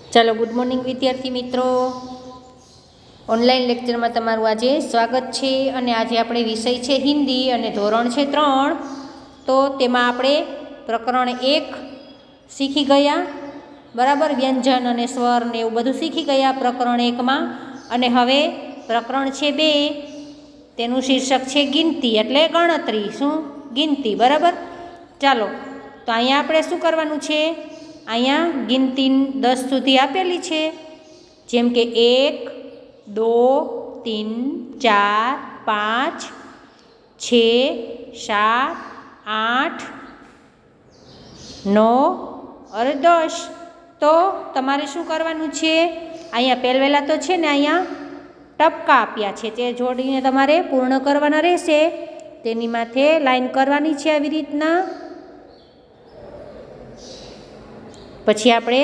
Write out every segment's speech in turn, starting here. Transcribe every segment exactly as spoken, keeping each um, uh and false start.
चलो good morning विद्यार्थी मित्रों, ऑनलाइन लेक्चर में तमारुं आजे स्वागत है। अने आज आपणे विषय है हिंदी अने धोरण है त्रण। तो तेमां आपणे प्रकरण एक शीखी गया, बराबर। व्यंजन अने स्वर ने एवुं बधुं शीखी गया प्रकरण एक में। अने हवे प्रकरण है बे, तेनुं शीर्षक है गिनती एटले गणतरी। शुं? गिनती, बराबर। चालो तो अहींया आपणे शुं करवानुं छे, अहींया गिनती दस सुधी आपेली है, जेम के एक, दो, तीन, चार, पाँच, छ, सात, आठ, नौ और दस। तो तमारे शुं करवानुं छे, अहींया पहेला तो छे ने अहींया टपका आप्या छे, ते जोड़ीने तमारे पूर्ण करवाना रहेशे। तेनी माथे लाइन करवानी छे आवी रीतना। पछी आपणे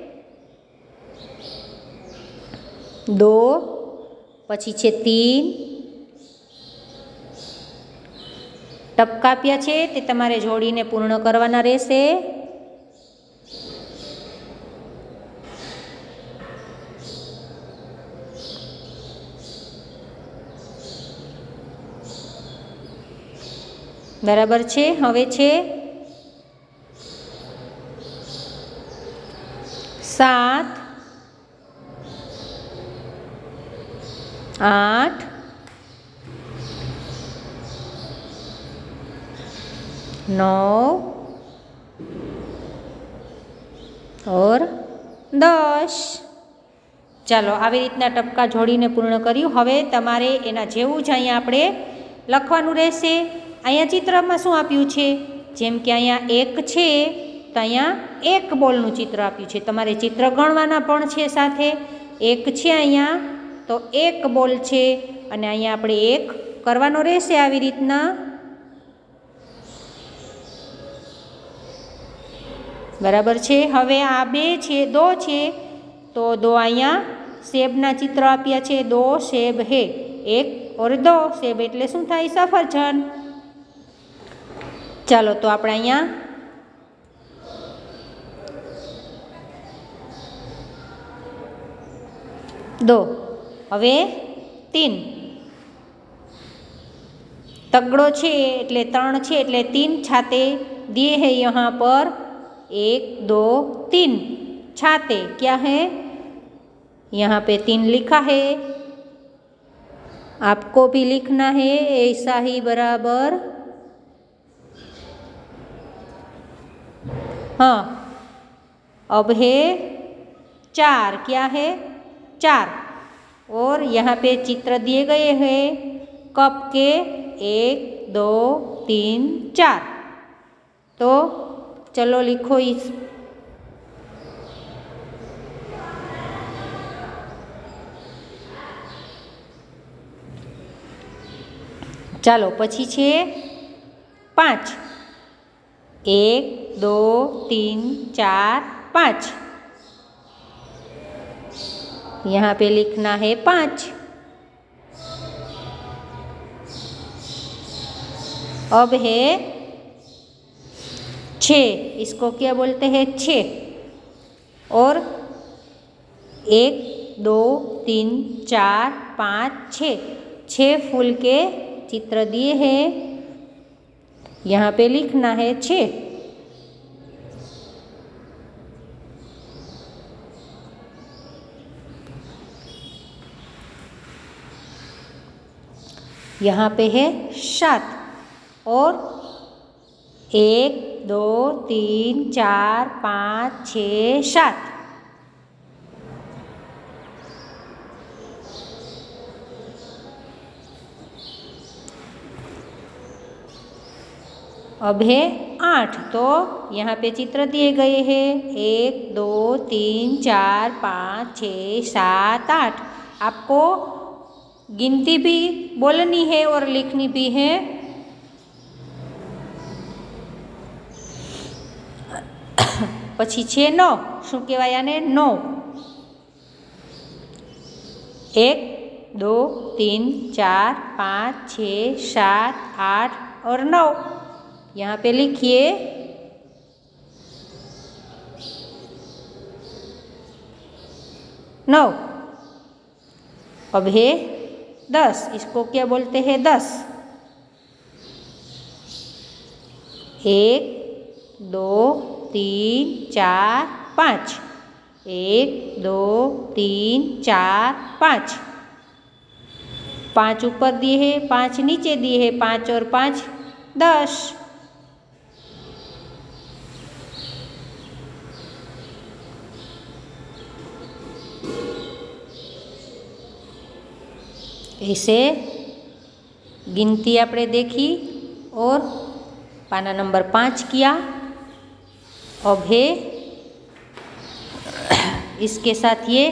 दो, पछी छे तीन, टपका आप्या छे ते तमारे जोड़ीने पूर्ण करवाना रहेशे। बराबर छे। हवे छे सात, आठ, नौ और दस। चलो आवी रीतना टपका जोड़ीने पूर्ण कर्युं। हवे तमारे एना जेवुं ज अहींया आपणे लखवानुं रहेशे। अहींया चित्रमां शुं आप्युं छे, जेम के अहींया एक छे तो अहींया एक बोलनुं चित्र आप्युं छे। तमारे चित्र गणवाना पण छे साथे। एक छे अहींया तो एक बोल छे, अने अहींया आपणे एक करवानो रहेशे आवी रीतना। बराबर छे। हवे आ बे छे, दो छे तो दो अहींया सेबना चित्र आप्या छे। दो सेब है, एक और दो। सेब एटले शुं थाय? सफरजन। चालो तो आपणे अहींया दो, हवे तीन। तगड़ो छे एटले त्रण छे एटले तीन छाते दिए है यहाँ पर। एक, दो, तीन छाते क्या है? यहाँ पे तीन लिखा है, आपको भी लिखना है ऐसा ही, बराबर। हाँ, अब है चार, क्या है? चार। और यहाँ पे चित्र दिए गए हैं कप के, एक, दो, तीन, चार। तो चलो लिखो इस। चालो पछी छे पाँच। एक, दो, तीन, चार, पाँच। यहाँ पे लिखना है पाँच। अब है छः, इसको क्या बोलते हैं? छः। और एक, दो, तीन, चार, पाँच, छः। छः फूल के चित्र दिए हैं, यहाँ पे लिखना है छः। यहाँ पे है सात। और एक, दो, तीन, चार, पाँच, छः, सात। अब है आठ। तो यहाँ पे चित्र दिए गए हैं एक, दो, तीन, चार, पाँच, छः, सात, आठ। आपको गिनती भी बोलनी है और लिखनी भी है। पछी छे नौ। शुं कहेवाय आने? नौ। एक, दो, तीन, चार, पाँच, छः, सात, आठ और नौ। यहाँ पे लिखिए नौ। अब है दस, इसको क्या बोलते हैं? दस। एक दो तीन चार पाँच, एक दो तीन चार पाँच, पाँच ऊपर दिए है, पाँच नीचे दिए है, पाँच और पाँच दस। ऐसे गिनती आपने देखी और पाना नंबर पाँच किया। अब है इसके साथ ये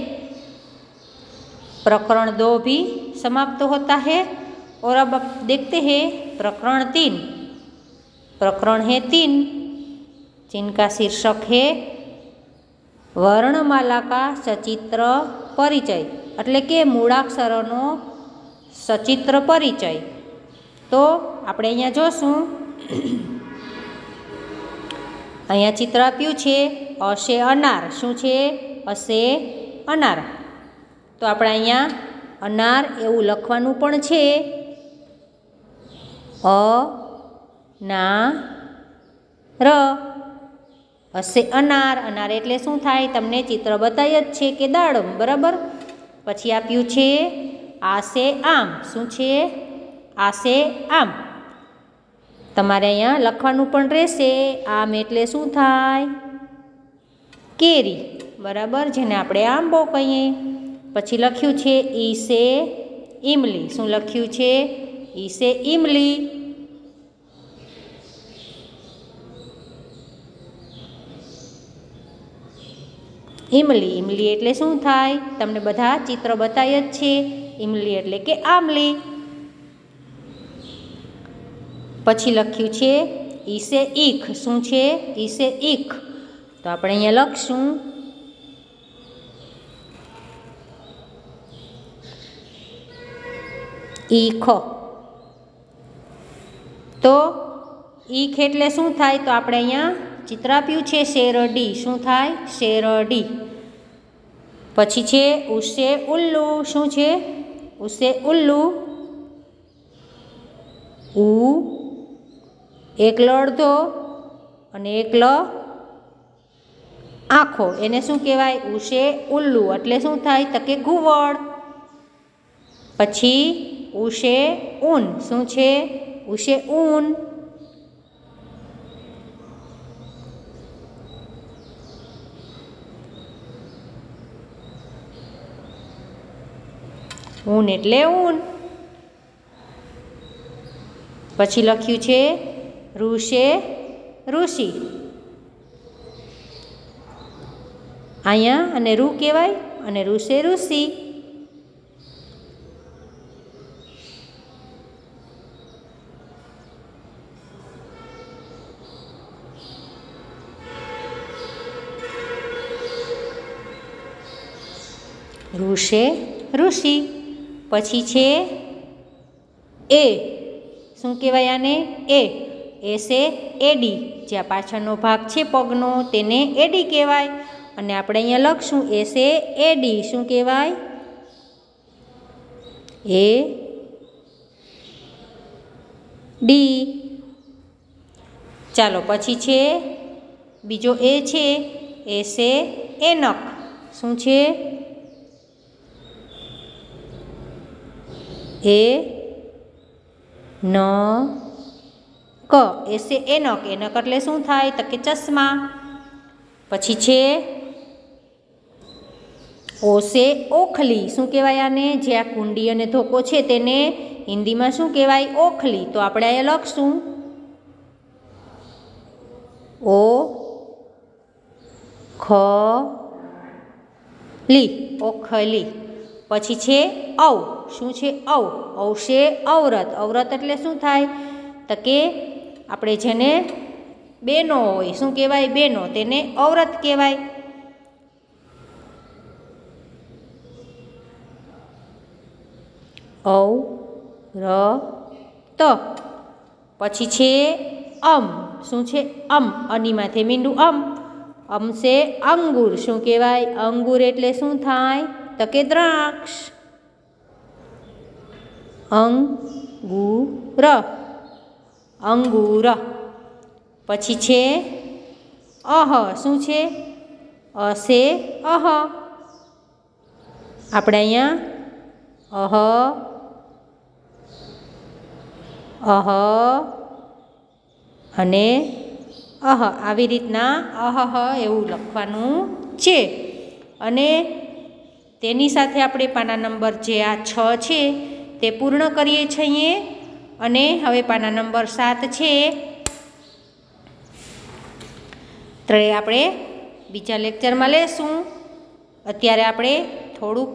प्रकरण दो भी समाप्त होता है। और अब आप देखते हैं प्रकरण तीन। प्रकरण है तीन, जिनका शीर्षक है वर्णमाला का सचित्र परिचय, એટલે કે મૂળાક્ષરોનો સચિત્ર પરિચય। તો આપણે અહીંયા જોશું, અહીંયા ચિત્ર આપ્યું છે અશે અનાર। શું છે? અશે અનાર। તો આપણે અહીંયા અનાર એવું લખવાનું પણ છે, અ ના ર। હશે અનાર, અનાર એટલે શું થાય? તમને ચિત્ર બતાવી જ છે કે દાડમ, બરાબર। પછી આપ્યું છે આસે આમ। શું છે? આસે આમ। તમારે અહીંયા લખવાનું પણ રહેશે, આમ એટલે શું થાય? કેરી, બરાબર, જેને આપણે આંબો કહીએ। પછી લખ્યું છે ઈસે ઈમલી। શું લખ્યું છે? ઈસે ઈમલી। ઈમલી, ઈમલી એટલે શું થાય? તમને બધા ચિત્ર બતાવી જ છે, ઈમલી એટલે કે આમલી। પછી લખ્યું છે ઈસે ઈખ। શું છે? ઈસે ઈખ। તો આપણે અહીંયા લખશું ઈખ। તો ઈખ એટલે શું થાય? તો આપણે અહીંયા ચિત્ર આપ્યું છે શેરડી। શું થાય? શેરડી। પછી છે ઉસે ઉલ્લુ। શું છે? ઉસે ઉલ્લુ। ઉ એકલો અડધો અને એકલો આખો, એને શું કહેવાય? ઉસે ઉલ્લુ એટલે શું થાય? તો કે ઘુવડ। પછી ઉસે ઊન। શું છે? ઉસે ઊન। ઊન એટલે ઊન। પછી લખ્યું છે ઋષે ઋષિ। અહીંયા અને રૂ કહેવાય અને ઋષે ઋષિ। ઋષે ઋષિ। પછી છે એ। શું કહેવાય આને? એ। એ છે એડી, જ્યાં પાછળનો ભાગ છે પગનો તેને એડી કહેવાય। અને આપણે અહીંયા લખશું એ છે એડી। શું કહેવાય? એ ડી। ચાલો પછી છે બીજો એ છે, એ છે એનક। શું છે? એ ન ક, એ છે એનક। એનક એટલે શું થાય? તો કે ચશ્મા। પછી છે ઓ છે ઓખલી। શું કહેવાય આને? જે આ કુંડી અને ધોકો છે તેને હિન્દીમાં શું કહેવાય? ઓખલી। તો આપણે અહીંયા લખશું ઓ ખ લી, ઓખલી। પછી છે ઔ। શું છે? ઔ। ઔ છે ઔરત। ઔરત એટલે શું થાય? તો કે આપણે જેને બેનો હોય, શું કહેવાય? બેનો, તેને ઔરત કહેવાય। ઔ ર ત। પછી છે અમ। શું છે? અમ। અની માથે મીંડું અમ। અમ છે અંગુર। શું કહેવાય? અંગુર એટલે શું થાય? તો કે દ્રાક્ષ. અંગુર, અંગુર. પછી છે અહ. શું છે? અસે અહ. આપણે અહીંયા અહ, અહ અને અહ આવી રીતના અહ એવું લખવાનું છે. અને તેની સાથે આપણે પાના નંબર જે આ છ છે તે પૂર્ણ કરીએ છીએ. અને હવે પાના નંબર સાત છે તો એ આપણે બીજા લેક્ચરમાં લેશું. અત્યારે આપણે થોડુંક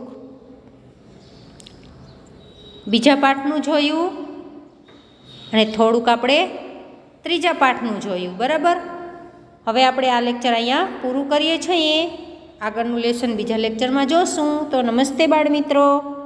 બીજા પાઠનું જોયું અને થોડુંક આપણે ત્રીજા પાઠનું જોયું. બરાબર. હવે આપણે આ લેક્ચર અહીંયા પૂરું કરીએ છીએ. આગળનું લેસન બીજા લેક્ચરમાં જોશું. તો નમસ્તે બાળ મિત્રો.